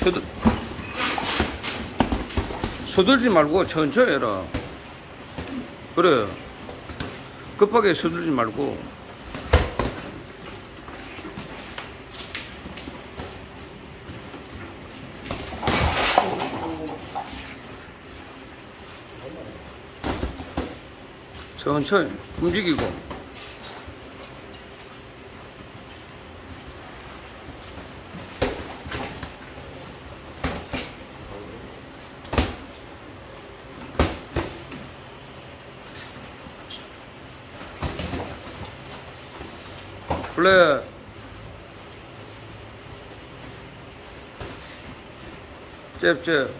서둘지 말고 천천히 해라. 그래. 급하게 서둘지 말고. 천천히 움직이고. 플레이. 잽.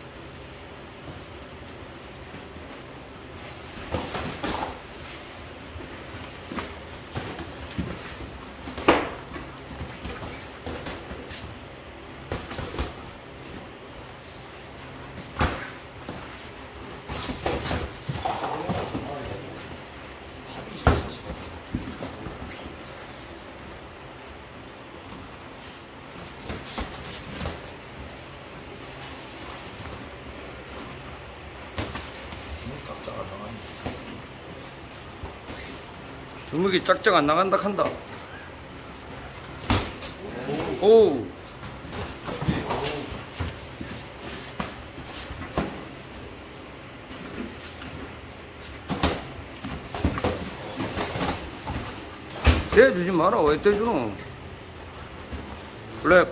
주먹이 짝짝 안 나간다 한다. 오. 대주지 마라. 왜 대주노? 블랙.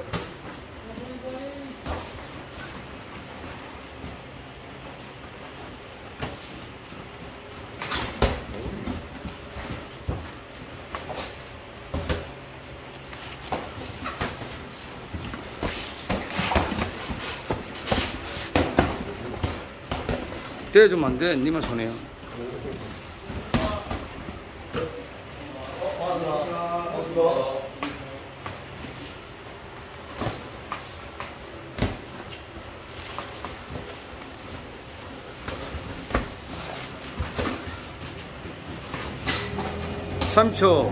대주면 안 돼. 니만 손해야. (3초)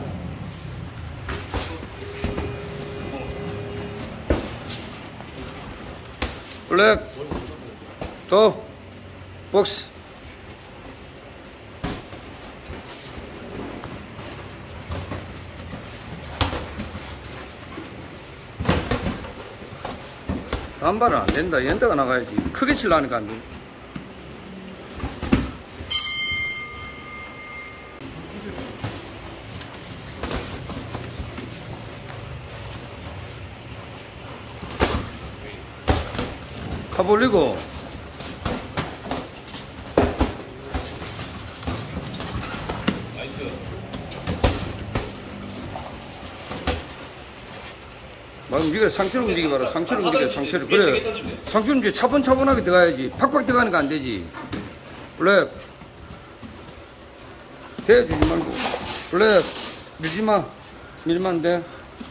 블랙 또 복스. 단발은 안 된다. 연대가 나가야지. 크게 치려니까 안 돼. 카 올리고. 나이스. 막 움직여. 상체로 움직여봐라. 상체로 움직여. 상체로. 그래. 상체로 움직여. 차분차분하게 들어가야지. 팍팍 들어가는 거 안 되지. 블랙. 대주지 말고. 블랙. 밀지 마. 밀면 안 돼.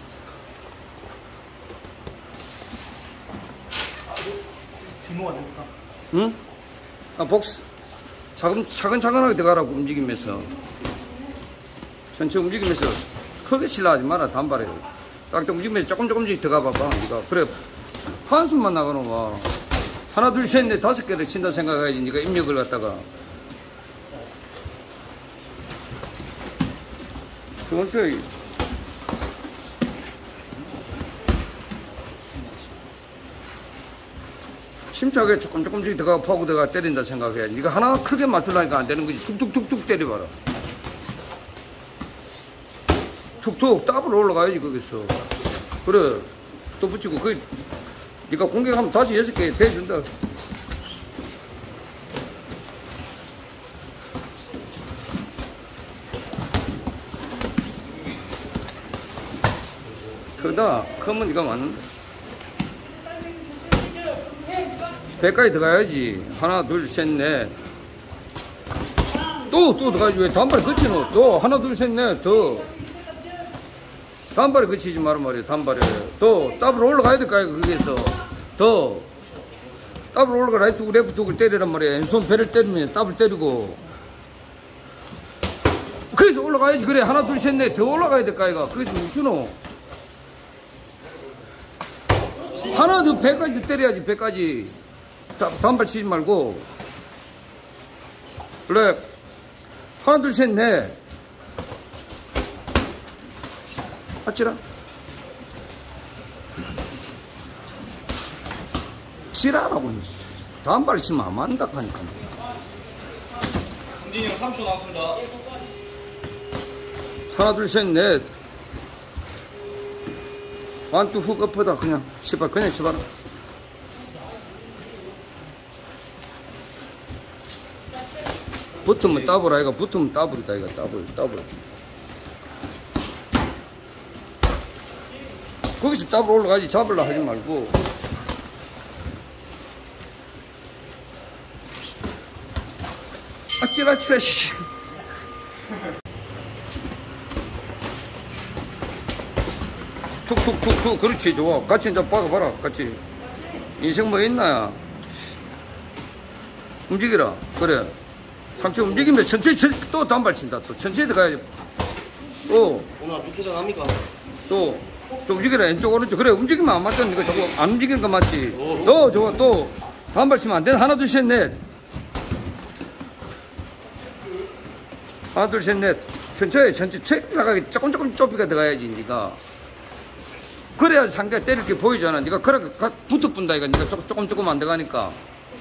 응? 아, 복스. 차근차근하게 들어가라고 움직이면서. 천천히 움직이면서 크게 치려 하지 마라. 단발에. 딱 움직이면서 조금씩 들어가 봐봐. 니가. 그래. 한숨만 나가는 와. 하나, 둘, 셋, 넷, 5개를 친다 생각해야지. 니가 입력을 갖다가. 천천히. 침착하게 조금씩 들어가 파고 들어가 때린다 생각해. 네가 하나 크게 맞추려니까 안 되는 거지. 툭툭툭툭 때려봐라. 툭툭 더블 올라가야지 거기서. 그래. 또 붙이고 그 네가 공격하면 다시 6개 대준다. 크다. 크면 네가 맞는다. 100까지 들어가야지. 하나, 둘, 셋, 넷. 또 들어가야지. 왜 단발에 그치노? 또 하나, 둘, 셋, 넷. 더. 단발에 그치지 말란 말이야. 단발에. 또 더블 올라가야 될까? 거기에서. 더. 더블 올라가. 라이트 훅, 레프트 훅을 때리란 말이야. 왼손 배를 때리면 더블 때리고. 거기서 올라가야지. 그래. 하나, 둘, 셋, 넷. 더 올라가야 될까? 이거. 거기서 못 주노? 하나 더 배까지 더 때려야지. 배까지 단발 치지 말고. 블랙 하나 둘 셋 넷. 아찌라 지랄하고 단발 치면 안 맞는다 하니까. 김진이 형 3초 남았습니다. 하나 둘 셋 넷. 완투 훅 엎어다. 그냥 치봐. 그냥 치봐라. 붙으면 더블 아이가. 붙으면 더블이다 이거. 더블. 거기서 더블 올라가지. 잡으려 하지 말고. 아찔아찔해. 툭툭툭툭. 그렇지. 좋아. 같이 이제 박아봐라. 같이. 인생 뭐 있나야. 움직이라. 그래. 상체 움직이면 천천히 또 단발 친다. 또 천천히 들어가야지. 또. 오늘 육회전 합니까? 또. 좀 움직이라. 왼쪽 오른쪽. 그래. 움직이면 안 맞잖아. 이거 자꾸 안 움직이는 거 맞지. 또 좋아. 또. 단발 치면 안 돼. 하나 둘 셋 넷. 하나 둘 셋 넷. 천천히 나가게 조금 좁히가 들어가야지. 니가. 그래야 상대가 때릴 게 보이잖아. 니가 그렇게 붙어뿐다 이거. 니가 조금 안 들어가니까.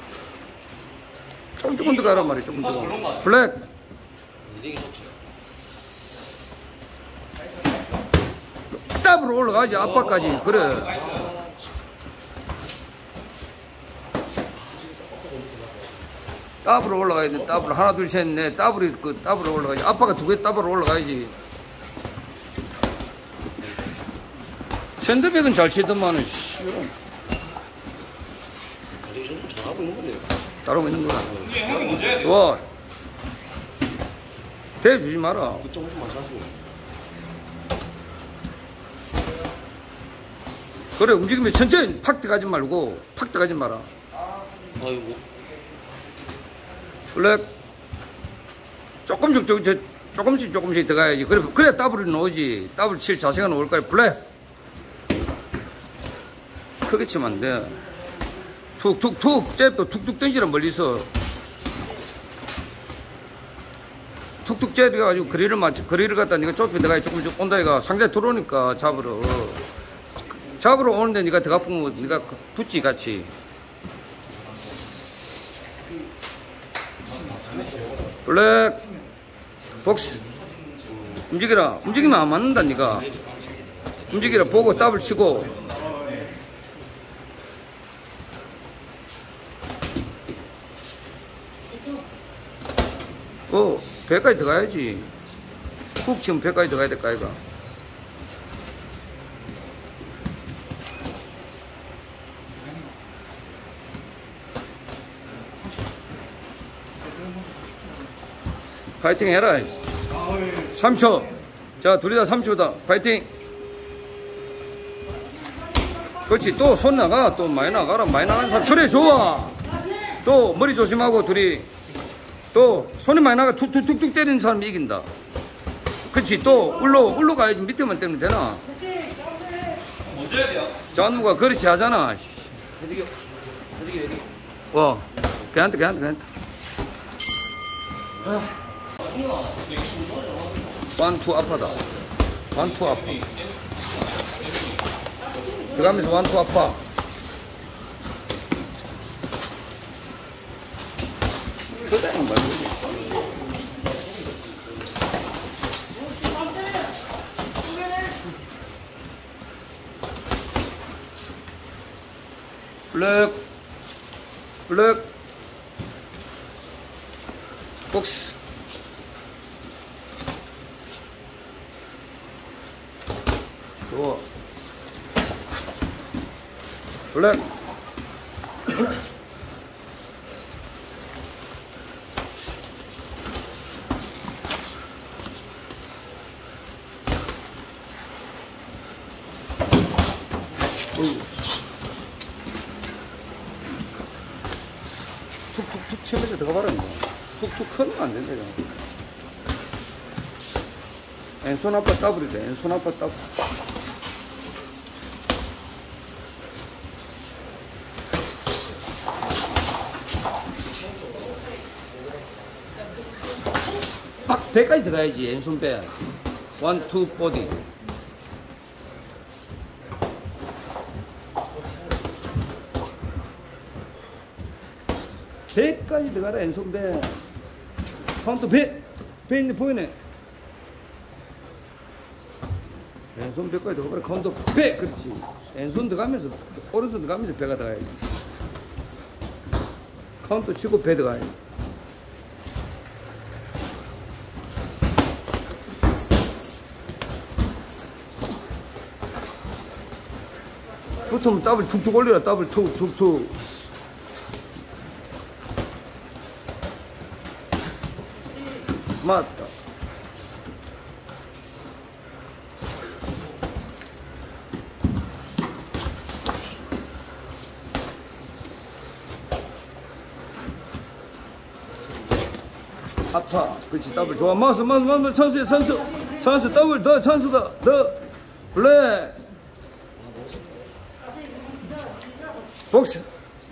조금 들어가란 말이야. 조금 들어가. 블랙. 더블로 올라가지. 앞바까지. 그래. 더블로 올라가야 돼. 더블. 하나 둘 셋 넷. 더블이 더블로 올라가야지. 앞바가 두 개 더블로 올라가야지. 샌드백은 잘 치더만은. 잘하고 있는 건데요. 잘하고 있는 거야. 형이 문제야. 좋아. 대주지 마라. 득점 훨씬 많이 찼습니다. 그래. 움직이면 천천히 팍 들어가지 말고. 팍 들어가지 마라. 아이고. 블랙. 조금씩 들어가야지. 그래 더블이 나오지. 더블 칠 자세가 나올 거야. 블랙. 크게 치면 안 돼. 툭툭툭. 잽도 툭툭 던지라 멀리서. 툭툭 잽해가지고 거리를 갖다 니가 좁혀 들어가야 조금씩 온다 이가. 상대 들어오니까 잡으러 오는데 니가 들어가 보면 니가 붙지 같이. 블랙. 복스. 움직이라. 움직이면 안 맞는다 니가. 움직이라. 보고 더블 치고. 배까지 들어가야지. 훅 치면 배까지 들어가야 될까 아이가. 파이팅 해라. 3초. 자, 둘이 다 3초다. 파이팅. 그렇지. 또 손 나가. 또 많이 나가라. 많이 나가는 사람. 그래, 좋아. 또 머리 조심하고 둘이. 또 손이 많이 나가. 툭툭툭툭 때리는 사람이 이긴다. 그렇지. 또 울로 가야지. 밑에만 때리면 되나. 먼저 해야 돼요. 잔무가 그렇지 하잖아. 헤드기. 괜찮다. 완투 아파다. 완투 아파. 들어가면서 완투 아파. 그대는 말고. 블랙. 복스. 좋아. 블랙. 툭툭툭 치면서 들어가봐라. 툭툭 크면 안 된다. 왼손 아빠 더블이다. 왼손 아빠 더블. 빡 배까지 들어가야지. 왼손 배. 원, 투, 보디. 배까지 들어가라. 왼손 배. 카운터 배. 배 있네 보이네. 왼손 배까지 들어가라. 카운터 배. 그렇지. 왼손 들어가면서 오른손 들어가면서 배가 들어가야지. 카운터 치고 배 들어가야지. 붙으면 더블 툭툭 올려라. 더블 툭툭툭. 맞다. 아파. 그렇지. 더블 좋아. 마우스 찬스야. 찬스 더블 더 찬스다. 더 블랙 복스.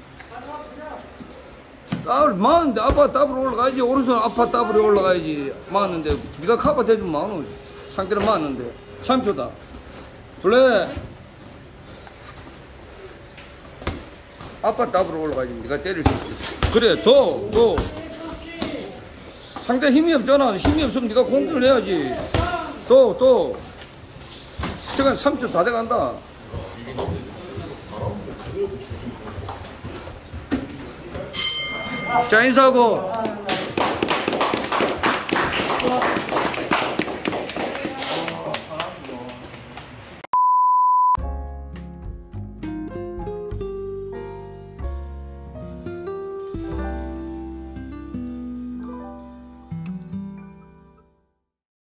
더블 많은데 아빠 더블 올라가야지. 오른손 아빠 더블이 올라가야지. 많은데 네가 커버 대주면 많어. 상대는 많은데 3초다. 블랙 아빠 더블 올라가야지. 네가 때릴 수 있어. 그래 더 상대 힘이 없잖아. 힘이 없으면 네가 공격을 해야지. 또 시간 3초 다 돼간다. 자 인사하고